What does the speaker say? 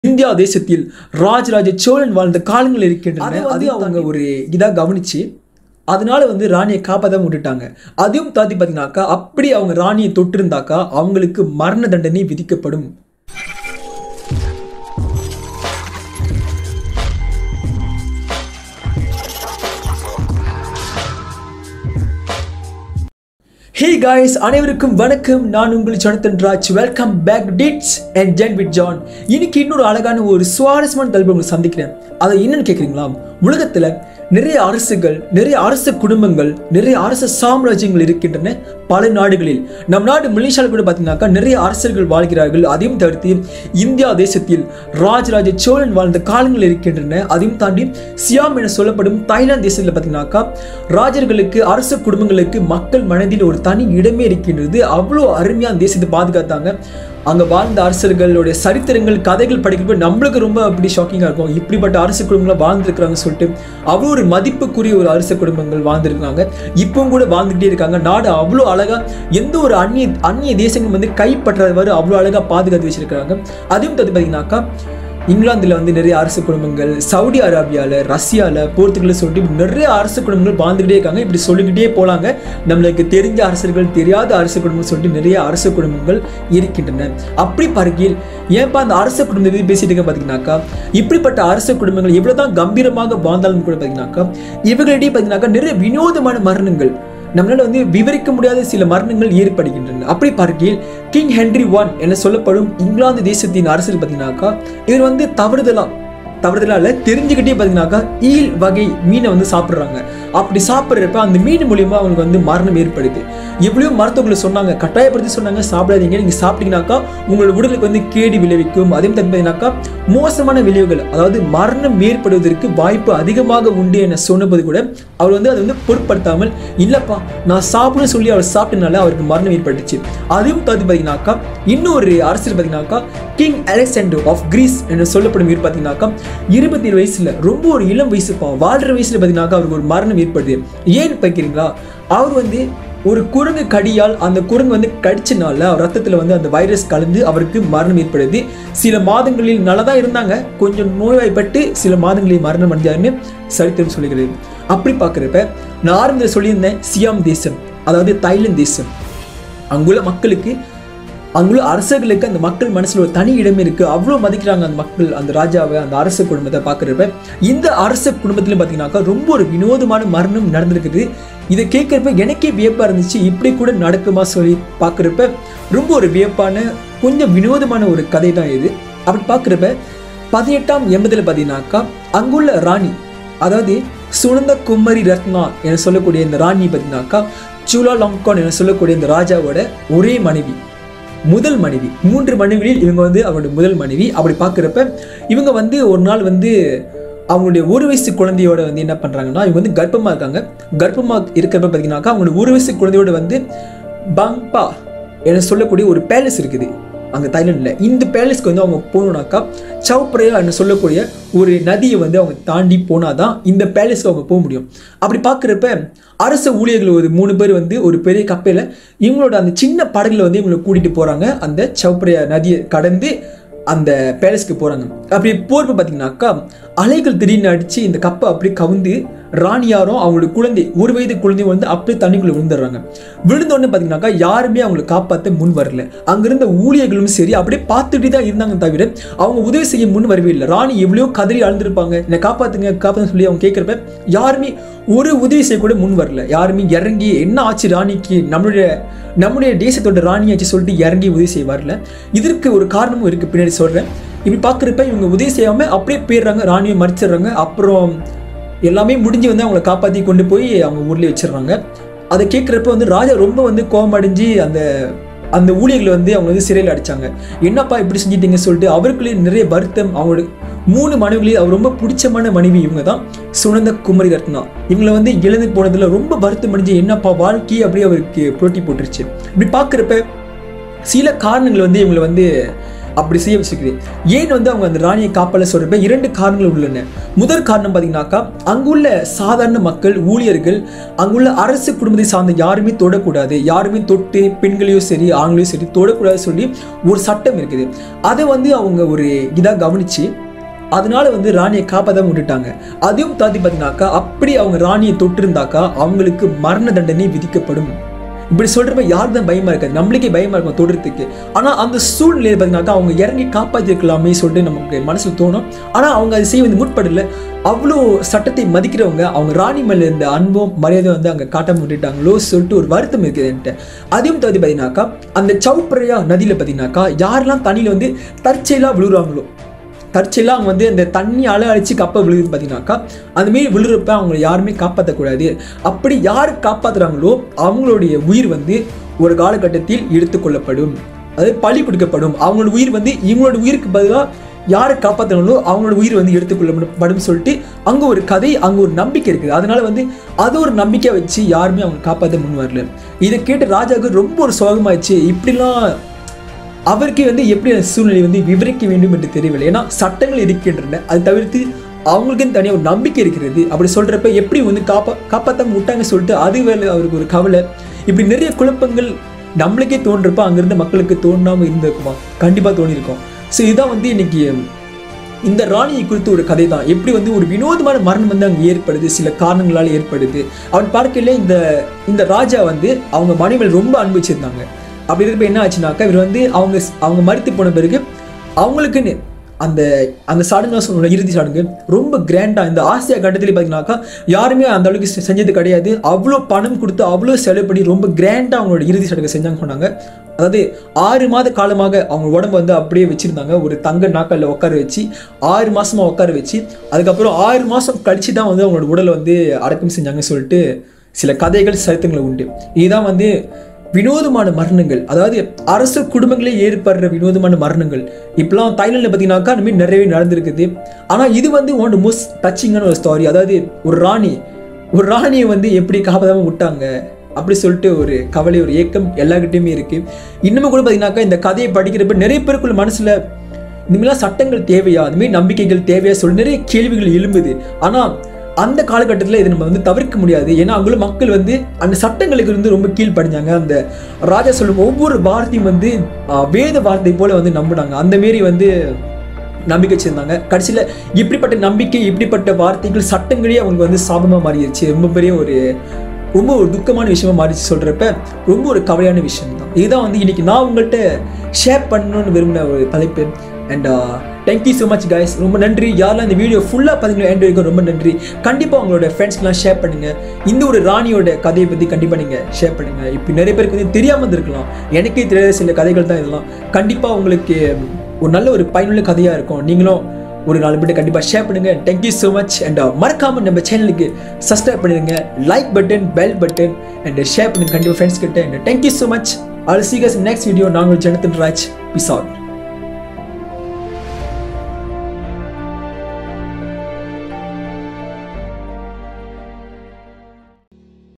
India தேசத்தில் ராஜராஜ சோழன் வாழ்ந்த காலங்கள் இருக்கின்றன. அது அவங்க ஒரு இதாக கவனிச்சு அதனால ராணியை காப்பாற்றாம விட்டுட்டாங்க. அதையும் தாத்தி பார்த்தீங்கன்னாக்கா அப்படி அவங்க ராணியை தொட்டிருந்தாக்கா அவங்களுக்கு மரண தண்டனை விதிக்கப்படும். Hey guys, அனைவருக்கும் வணக்கம். நான் உங்கள் Johnathan Raj. Welcome back to Deets and Gen with John. இன்னைக்கு இன்னொரு அழகான ஒரு சுவாரஸ்யமான தலைப்பு உங்களுக்கு சந்திக்கிறேன். அதை என்னன்னு கேட்குறீங்களா? உலகத்தில் நிறைய அரசுகள், நிறைய அரச குடும்பங்கள், நிறைய அரச சாம்ராஜ்யங்கள் இருக்கின்றன பல நாடுகளில். நம் நாடு மலேசியாவில் கூட பார்த்தீங்கன்னாக்கா நிறைய அரசர்கள் வாழ்கிறார்கள். அதையும் தவிர்த்து இந்தியா தேசத்தில் ராஜராஜ சோழன் வாழ்ந்த காலங்கள் இருக்கின்றன. அதையும் தாண்டி சியாம் என சொல்லப்படும் தாய்லாந்து தேசத்தில் பார்த்தீங்கன்னாக்கா ராஜர்களுக்கு, அரச குடும்பங்களுக்கு மக்கள் மனதில் ஒரு தனி இடமே இருக்கின்றது. அவ்வளோ அருமையாக அந்த தேசத்தை பாதுகாத்தாங்க. அங்கே வாழ்ந்த அரசர்களுடைய சரித்திரங்கள், கதைகள் படிக்கிறப்ப நம்மளுக்கு ரொம்ப அப்படி ஷாக்கிங்காக இருக்கும். இப்படிப்பட்ட அரச குடும்பங்களாக வாழ்ந்துருக்கிறாங்கன்னு சொல்லிட்டு அவ்வளோ ஒரு மதிப்புக்குரிய ஒரு அரச குடும்பங்கள் வாழ்ந்துருக்காங்க. இப்பவும் கூட வாழ்ந்துகிட்டே இருக்காங்க. நாடு அவ்வளோ அழகாக எந்த ஒரு அந்நிய தேசங்கள் கைப்பற்றாதவாறு அவ்வளோ அழகாக பாதுகாத்து வச்சிருக்கிறாங்க. அதையும் தவிர்த்து பார்த்தீங்கன்னாக்கா இங்கிலாந்தில் நிறைய அரச குடும்பங்கள், சவுதி அரேபியாவில், ரஷ்யாவில், போர்த்துகல்ல சொல்லிட்டு நிறைய அரச குடும்பங்கள் வாழ்ந்துகிட்டே இருக்காங்க. இப்படி சொல்லிக்கிட்டே போகலாங்க. நம்மளுக்கு தெரிஞ்ச அரசர்கள், தெரியாத அரச குடும்பங்கள் சொல்லிட்டு நிறைய அரச குடும்பங்கள் இருக்கின்றன. அப்படி பார்க்கையில் ஏன்பா அந்த அரச குடும்பத்தை பேசிட்டு இருக்க பார்த்தீங்கன்னாக்கா இப்படிப்பட்ட அரச குடும்பங்கள் எவ்வளோதான் கம்பீரமாக வாழ்ந்தாலும் கூட பார்த்தீங்கன்னாக்கா இவர்களிடையே பார்த்தீங்கன்னாக்கா நிறைய வினோதமான மரணங்கள், நம்மளால விவரிக்க முடியாத சில மரணங்கள் ஏற்படுகின்றன. அப்படி பார்க்கையில் கிங் ஹென்ரி I என சொல்லப்படும் இங்கிலாந்து தேசத்தின் அரசர் பார்த்தீங்கன்னாக்கா இவர் தவறுதலால தெரிஞ்சுக்கிட்டே பார்த்தீங்கன்னாக்கா ஈல் வகை மீனை சாப்பிட்றாங்க. அப்படி சாப்பிட்றப்ப அந்த மீன் மூலியமா அவங்களுக்கு மரணம் ஏற்படுது. எவ்வளோ மருத்துவர்களை சொன்னாங்க, கட்டாயப்படுத்தி சொன்னாங்க, சாப்பிடாதீங்க, நீங்கள் சாப்பிட்டீங்கன்னாக்கா உங்களோட உடலுக்கு கேடு விளைவிக்கும். அதே பார்த்தீங்கன்னாக்கா மோசமான விளைவுகள், அதாவது மரணம் ஏற்படுவதற்கு வாய்ப்பு அதிகமாக உண்டு என சொன்னபோது கூட அவர் அதை பொருட்படுத்தாமல் இல்லப்பா நான் சாப்பிடணும்னு சொல்லி அவர் சாப்பிட்டனால அவருக்கு மரணம் ஏற்பட்டுச்சு. அதையும் தவிர்த்து பார்த்தீங்கன்னாக்கா இன்னொரு அரசியல் பார்த்தீங்கன்னாக்கா கிங் அலெக்சாண்டர் ஆஃப் கிரீஸ் என்று சொல்லப்படும் இவர் பார்த்தீங்கன்னாக்கா 27 வயசுல ரொம்ப ஒரு இளம் வயசு வாழ்ற வயசுல பார்த்தீங்கன்னாக்கா அவருக்கு ஒரு மரணம் ஏற்படுது. ஏன்னு பார்க்கிறீங்களா? அவர் ஒரு குரங்கு கடியால் அந்த குரங்கு கடிச்சனால அவர் ரத்தத்தில் அந்த வைரஸ் கலந்து அவருக்கு மரணம் ஏற்படுது. சில மாதங்களில் நல்லா தான் இருந்தாங்க, கொஞ்சம் நோய்வாய்ப்பட்டு சில மாதங்களில் மரணம் அடைஞ்சாருன்னு சரித்திரம் சொல்லுகிறது. அப்படி பார்க்குறப்ப நான் ஆரம்பத்தில் சொல்லியிருந்தேன் சியாம் தேசம், அதாவது தாய்லாந்து தேசம், அங்குள்ள மக்களுக்கு, அங்குள்ள அரசர்களுக்கு அந்த மக்கள் மனசில் ஒரு தனி இடமே இருக்குது. அவ்வளோ மதிக்கிறாங்க அந்த மக்கள், அந்த ராஜாவை, அந்த அரச குடும்பத்தை பார்க்குறப்ப. இந்த அரச குடும்பத்திலும் பார்த்தீங்கன்னாக்கா ரொம்ப ஒரு வினோதமான மரணம் நடந்திருக்குது. இதை கேட்குறப்ப எனக்கே வியப்பாக இருந்துச்சு. இப்படி கூட நடக்குமா சொல்லி பார்க்குறப்ப ரொம்ப ஒரு வியப்பான, கொஞ்சம் வினோதமான ஒரு கதை தான் இது. அப்படி பார்க்குறப்ப 1880 பார்த்தீங்கன்னாக்கா அங்குள்ள ராணி, அதாவது சுனந்தா குமரிரத்னா என சொல்லக்கூடிய இந்த ராணி பார்த்தீங்கன்னாக்கா சுலாலாங்கான் என சொல்லக்கூடிய இந்த ராஜாவோட ஒரே மனைவி, முதல் மனைவி. 3 மனைவிகளில் இவங்க அவருடைய முதல் மனைவி. அப்படி பார்க்குறப்ப இவங்க ஒரு நாள் அவங்களுடைய 1 வயசு குழந்தையோட என்ன பண்ணுறாங்கன்னா இவங்க கர்ப்பமாக இருக்காங்க. கர்ப்பமாக இருக்கிறப்ப பார்த்தீங்கன்னாக்கா அவங்களுடைய 1 வயசு குழந்தையோட பங்பா என சொல்லக்கூடிய ஒரு பேலஸ் இருக்குது அங்கே தாய்லாண்டில். இந்த பேலஸ்க்கு அவங்க போகணுன்னாக்கா சவுப்ரையா என்று சொல்லக்கூடிய ஒரு நதியை அவங்க தாண்டி போனால் தான் இந்த பேலஸ்க்கு அவங்க போக முடியும். அப்படி பார்க்குறப்ப அரசு ஊழியர்கள் ஒரு 3 பேர் ஒரு பெரிய கப்பையில் இவங்களோட அந்த சின்ன படகுல இவங்களை கூட்டிகிட்டு போகிறாங்க. அந்த சவுப்ரையா நதியை கடந்து அந்த பேலஸ்க்கு போகிறாங்க. அப்படி போகிறப்ப பார்த்தீங்கன்னாக்கா அலைகள் திடீர்னு அடித்து இந்த கப்பை அப்படி கவுந்து ராணியாரும் அவங்களுடைய குழந்தை, 1 வயது குழந்தை அப்படியே தண்ணிக்குள்ளே விழுந்துடுறாங்க. விழுந்தோடனே பார்த்தீங்கன்னாக்கா யாருமே அவங்களை காப்பாற்ற முன் வரல. அங்கிருந்த ஊழியர்களும் சரி அப்படியே பார்த்துட்டு தான் இருந்தாங்க, தவிர அவங்க உதவி செய்ய முன் வரவே இல்லை. ராணி எவ்வளோ கதறி அழுந்திருப்பாங்க, என்னை காப்பாற்றுங்க காப்பாற்றுன்னு சொல்லி அவங்க கேட்குறப்ப யாருமே ஒரு உதவி செய்யக்கூட முன் வரல. யாருமே இறங்கி என்ன ஆச்சு ராணிக்கு, நம்முடைய தேசத்தோட ராணியாச்சு சொல்லிட்டு இறங்கி உதவி செய்ய வரல. இதற்கு ஒரு காரணமும் இருக்குது, பின்னாடி சொல்கிறேன். இப்படி பார்க்குறப்ப இவங்க உதவி செய்யாமல் அப்படியே போயிடுறாங்க, ராணியை மறிச்சிடுறாங்க. அப்புறம் எல்லாமே முடிஞ்சு அவங்கள காப்பாற்றி கொண்டு போய் அவங்க ஊர்லேயே வச்சிடுறாங்க. அதை கேட்குறப்ப ராஜா ரொம்ப கோபம் அடைஞ்சு அந்த ஊழியர்களை அவங்க சிறையில் அடித்தாங்க. என்னப்பா இப்படி செஞ்சிட்டீங்க சொல்லிட்டு அவருக்குள்ளே நிறைய வருத்தம். அவங்களோட 3 மனைவிகளே அவர் ரொம்ப பிடிச்சமான மனைவி இவங்க தான் சுனந்தா குமரிரத்னா. இவங்களை இழந்து போனதில் ரொம்ப வருத்தம் அடைஞ்சு என்னப்பா வாழ்க்கையை அப்படியே அவருக்கு புரட்டி போட்டுருச்சு. இப்படி பார்க்குறப்ப சில காரணங்கள் இவங்களை அப்படி செய்ய வச்சிருக்குது. ஏன் வந்து அவங்க அந்த ராணியை காப்பாள சொல்றப்ப 2 காரணங்கள் உள்ளன. முதல் காரணம் பார்த்தீங்கன்னாக்கா அங்குள்ள சாதாரண மக்கள், ஊழியர்கள், அங்குள்ள அரசு குடும்பத்தை சார்ந்த யாருமே தொடக்கூடாது, யாருமே தொட்டு பெண்களையும் சரி ஆண்களையும் சரி தொடக்கூடாது சொல்லி ஒரு சட்டம் இருக்குது. அதை வந்து அவங்க ஒரு இதாக கவனிச்சு அதனால வந்து ராணியை காப்பாற்ற விட்டுட்டாங்க. அதையும் தாண்டி பார்த்தீங்கன்னாக்கா அப்படி அவங்க ராணியை தொட்டு இருந்தாக்கா அவங்களுக்கு மரண தண்டனை விதிக்கப்படும். இப்படி சொல்றப்ப யாருக்கு தான் பயமா இருக்காது, நம்மளுக்கே பயமா இருக்கும் தொடுறதுக்கு. ஆனா அந்த சூழ்நிலையை பார்த்தீங்கன்னாக்கா அவங்க இறங்கி காப்பாற்றிருக்கலாமே சொல்லிட்டு நமக்கு மனசுல தோணும். ஆனா அவங்க அதை செய்ய வந்து முற்படல. அவ்வளோ சட்டத்தை மதிக்கிறவங்க அவங்க ராணி மேல இருந்த அன்பும் மரியாதையும் வந்து அங்கே காட்டாம விட்டுட்டாங்களோ சொல்லிட்டு ஒரு வருத்தம் இருக்குது என்கிட்ட. அதையும் தவிர்த்து பார்த்தீங்கன்னாக்கா அந்த சௌப்ரயா நதியில பார்த்தீங்கன்னாக்கா யாரெல்லாம் தண்ணியில வந்து தற்செயலா விழுறாங்களோ, தற்செயலாக அவங்க வந்து அந்த தண்ணி அழிச்சு கப்பை விழுகுது பார்த்தீங்கன்னாக்கா அதுமாரி விழுறப்ப அவங்களை யாருமே காப்பாற்றக்கூடாது. அப்படி யார் காப்பாற்றுறாங்களோ அவங்களுடைய உயிர் வந்து ஒரு காலகட்டத்தில் எடுத்துக்கொள்ளப்படும், அதாவது பலி கொடுக்கப்படும். அவங்களோட உயிர் வந்து இவங்களோட உயிருக்கு பதிலாக யாரை காப்பாற்றுறாங்களோ அவங்களோட உயிர் வந்து எடுத்துக்கொள்ளப்படும் சொல்லிட்டு அங்கே ஒரு கதை, அங்கே ஒரு நம்பிக்கை இருக்குது. அதனால வந்து அது ஒரு நம்பிக்கை வச்சு யாருமே அவங்க காப்பாற்ற முன் வரல. இதை கேட்டு ராஜாவுக்கு ரொம்ப ஒரு சோகமாயிடுச்சு. இப்படிலாம் அவருக்கு வந்து எப்படி அந்த சூழ்நிலை வந்து விவரிக்க வேண்டும் என்று தெரியவில்லை. ஏன்னா சட்டங்கள் இருக்கின்றன, அது தவிர்த்து அவங்களுக்குன்னு தனியாக ஒரு நம்பிக்கை இருக்கிறது. அப்படி சொல்கிறப்ப எப்படி வந்து காப்பாற்றாம விட்டாங்க சொல்லிட்டு அது வேலை அவருக்கு ஒரு கவலை. இப்படி நிறைய குழப்பங்கள் நம்மளுக்கே தோன்றப்ப அங்கிருந்த மக்களுக்கு தோணாமல் இருந்திருக்குமா? கண்டிப்பாக தோணியிருக்கும். ஸோ இதுதான் வந்து இன்னைக்கு இந்த ராணியை குறித்து ஒரு கதை தான். எப்படி வந்து ஒரு வினோதமான மரணம் வந்து அங்கே ஏற்படுது, சில காரணங்களால் ஏற்படுது. அவன் பார்க்கல இந்த ராஜா வந்து அவங்க மனைவியில் ரொம்ப அனுபவிச்சிருந்தாங்க. அப்படி இருக்கப்ப என்ன ஆச்சுனாக்கா இவர் வந்து அவங்க மரித்து போன பிறகு அவங்களுக்குன்னு அந்த சடங்கு சொல்ல இறுதி சடங்கு ரொம்ப கிராண்டா இந்த ஆசியா கட்டத்தில் பார்த்தீங்கன்னாக்கா யாருமே அந்த அளவுக்கு செஞ்சது கிடையாது. அவ்வளோ பணம் கொடுத்து அவ்வளோ செலவு பண்ணி ரொம்ப கிராண்டா அவங்களோட இறுதி சடங்கு செஞ்சாங்க சொன்னாங்க. அதாவது 6 மாத காலமாக அவங்க உடம்பு வந்து அப்படியே வச்சிருந்தாங்க, ஒரு தங்க நாக்கல்ல உட்கார வச்சு 6 மாசமா உட்கார வச்சு அதுக்கப்புறம் 6 மாசம் கழிச்சு தான் வந்து அவங்களோட உடலை வந்து அடக்கம் செஞ்சாங்கன்னு சொல்லிட்டு சில கதைகள் சரித்திரங்கள் உண்டு. இதுதான் வந்து வினோதமான மரணங்கள், அதாவது அரசு குடும்பங்களே ஏற்படுற வினோதமான மரணங்கள். இப்பெல்லாம் தாய்லாண்டில் பார்த்தீங்கன்னாக்கா அந்த மாதிரி நிறையவே நடந்திருக்குது. ஆனால் இது வந்து ஒன் மோஸ்ட் டச்சிங்கான ஒரு ஸ்டோரி. அதாவது ஒரு ராணியை வந்து எப்படி காப்பாற்றாம விட்டாங்க அப்படி சொல்லிட்டு ஒரு கவலை, ஒரு ஏக்கம் எல்லார்கிட்டையுமே இருக்குது. இன்னமும் கூட பார்த்தீங்கன்னாக்கா இந்த கதையை படிக்கிறப்ப நிறைய பேருக்குள்ள மனசில் இனிமேலாம் சட்டங்கள் தேவையா, அதுமாரி நம்பிக்கைகள் தேவையா சொல்லி நிறைய கேள்விகள் எழும்புது. ஆனால் அந்த காலகட்டத்தில் இதை நம்ம வந்து தவிர்க்க முடியாது. ஏன்னா அங்குள்ள மக்கள் வந்து அந்த சட்டங்களுக்கு வந்து ரொம்ப கீழ்ப்படிஞ்சாங்க. அந்த ராஜா சொல்லும் ஒவ்வொரு வார்த்தையும் வந்து வேத வார்த்தை போல வந்து நம்பினாங்க. அந்த மாரி வந்து நம்பிக்கை வச்சிருந்தாங்க. கடைசியில் இப்படிப்பட்ட நம்பிக்கை, இப்படிப்பட்ட வார்த்தைகள், சட்டங்களே அவங்களுக்கு வந்து சாபமாக மாறிடுச்சு. ரொம்ப ஒரு துக்கமான விஷயமா மாறிச்சு. சொல்கிறப்ப ரொம்ப ஒரு கவலையான விஷயம் தான். இதுதான் வந்து இன்னைக்கு நான் உங்கள்கிட்ட ஷேர் பண்ணணும்னு விரும்பின ஒரு தலைப்பு. And thank you so much guys. ரொம்ப நன்றி. யாரெல்லாம் இந்த வீடியோ ஃபுல்லாக பார்த்தீங்களோ எண்ட் வரைக்கும் ரொம்ப நன்றி. கண்டிப்பாக உங்களோட ஃப்ரெண்ட்ஸ்க்கெலாம் ஷேர் பண்ணுங்கள். இந்த ஒரு ராணியோட கதையை பற்றி கண்டிப்பாக நீங்கள் ஷேர் பண்ணுங்கள். இப்போ நிறைய பேருக்கு வந்து தெரியாமல் இருக்கலாம், எனக்கே தெரியாத சில கதைகள் தான் இதெல்லாம். கண்டிப்பாக உங்களுக்கு ஒரு நல்ல ஒரு பயனுள்ள கதையாக இருக்கும். நீங்களும் ஒரு 4 பேர்ட்ட கண்டிப்பாக ஷேர் பண்ணுங்கள். Thank you so much. அண்ட் மறக்காமல் நம்ம சேனலுக்கு சப்ஸ்கிரைப் பண்ணிடுங்க, like button, bell button and share பண்ணுங்கள் கண்டிப்பாக ஃப்ரெண்ட்ஸ் கிட்ட. And thank you so much. I'll see you guys in the next video. நான் உங்கள் Johnathan Raj. Peace out.